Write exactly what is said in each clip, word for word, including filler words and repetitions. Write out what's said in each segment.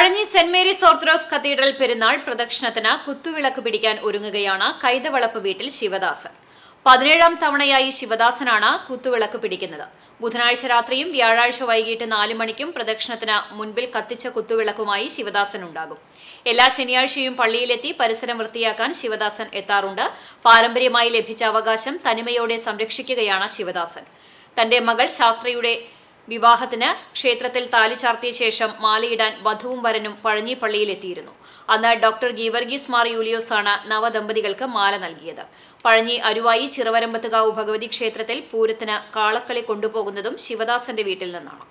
Pazhanji saint Mary's Orthodox cathedral പെരുന്നാൾ പ്രദക്ഷിണത്തിന് കുത്തുവിളക്ക് പിടിക്കാൻ ഒരുങ്ങുകയാണ് കൈതവളപ്പ് വീട്ടിൽ ശിവദാസൻ. പതിനേഴാം തവണയായി ശിവദാസനാണ് കുത്തുവിളക്ക് പിടിക്കുന്നത്. ബുധനാഴ്ച രാത്രിയും വ്യാഴാഴ്ച വൈകിട്ട് നാല് മണിക്കും പ്രദക്ഷിണത്തിന് മുൻപിൽ കത്തിച്ച കുത്തുവിളക്കുമായി ശിവദാസൻ ഉണ്ടാകും. എല്ലാ ശനിയാഴ്ചയും പള്ളിയിലെത്തി പരിസരം വൃത്തിയാക്കാൻ ശിവദാസൻ എത്താറുണ്ട്. പാരമ്പര്യമായി ലഭിച്ച അവകാശം തനിമയോടെ സംരക്ഷിക്കുകയാണ് ശിവദാസൻ. തന്റെ മകൾ ശാസ്ത്രയുടെ വിവാഹത്തിന് ക്ഷേത്രത്തിൽ താലി ചാർത്തിയ ശേഷം മാലയിടാൻ വധുവും വരനും പഴഞ്ഞി പള്ളിയിലെത്തിയിരുന്നു. അന്ന് ഡോക്ടർ ഗീവർഗീസ് മാർ യൂലിയോസാണ് നവദമ്പതികൾക്ക് മാല നൽകിയത്. പഴഞ്ഞി അരുവായി ചിറവരമ്പത്തുകാവ് ഭഗവതി ക്ഷേത്രത്തിൽ പൂരത്തിന് കാളക്കളി കൊണ്ടുപോകുന്നതും ശിവദാസന്റെ വീട്ടിൽ നിന്നാണ്.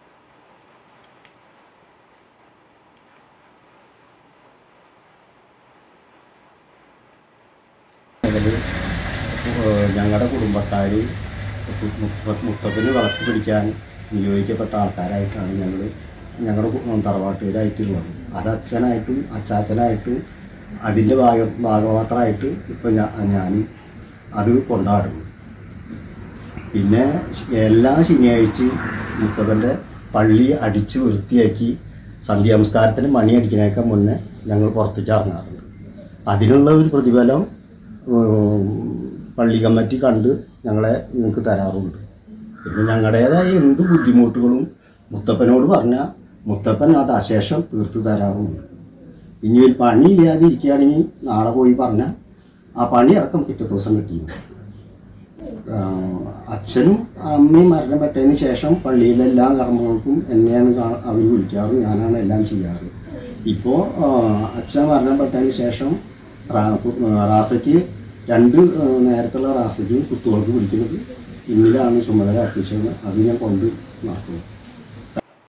ഞങ്ങളുടെ കുടുംബക്കാർ മുത്തപ്പന് വിളക്ക് പിടിക്കാൻ നിയോഗിക്കപ്പെട്ട ആൾക്കാരായിട്ടാണ് ഞങ്ങൾ ഞങ്ങളുടെ തറവാട്ടുകാരായിട്ടുള്ളത്. അത് അച്ഛനായിട്ടും അച്ചാച്ചനായിട്ടും അതിൻ്റെ ഭാഗ ഭാഗപാത്രമായിട്ട് ഇപ്പം ഞാൻ ഞാനും അത് കൊണ്ടാടുന്നു. പിന്നെ എല്ലാ ശനിയാഴ്ചയും മുത്തപ്പൻ്റെ പള്ളി അടിച്ച് വൃത്തിയാക്കി സന്ധ്യാനമസ്കാരത്തിന് മണി അടിക്കുന്നതിനൊക്കെ മുന്നേ ഞങ്ങൾ പുറത്തേക്ക് ഇറങ്ങാറുണ്ട്. അതിനുള്ള ഒരു പ്രതിഫലം പള്ളി കമ്മിറ്റി കണ്ട് ഞങ്ങളെ നിങ്ങൾക്ക് തരാറുണ്ട്. പിന്നെ ഞങ്ങളുടേതായ എന്ത് ബുദ്ധിമുട്ടുകളും മുത്തപ്പനോട് പറഞ്ഞാൽ മുത്തപ്പൻ അത് അശേഷം തീർത്ത് തരാറുണ്ട്. ഇനി ഒരു പണിയില്ലാതെ ഇരിക്കുകയാണെങ്കിൽ നാളെ പോയി പറഞ്ഞാൽ ആ പണിയടക്കം പിറ്റേ ദിവസം കിട്ടിയിരുന്നു. അച്ഛനും അമ്മയും മരണപ്പെട്ടതിന് ശേഷം പള്ളിയിലെല്ലാ കർമ്മങ്ങൾക്കും എന്നെയാണ് അവർ വിളിക്കാറ്, ഞാനാണ് എല്ലാം ചെയ്യാറ്. ഇപ്പോൾ അച്ഛൻ മരണപ്പെട്ടതിന് ശേഷം റാസയ്ക്ക് രണ്ട് നേരത്തുള്ള റാസയ്ക്ക് കുത്തുകൾക്ക് പിടിക്കുന്നത് ഇന്നിലാണ് ചുമതല അർപ്പിച്ചത്. അത് ഞാൻ കൊണ്ട് നടക്കുന്നത്.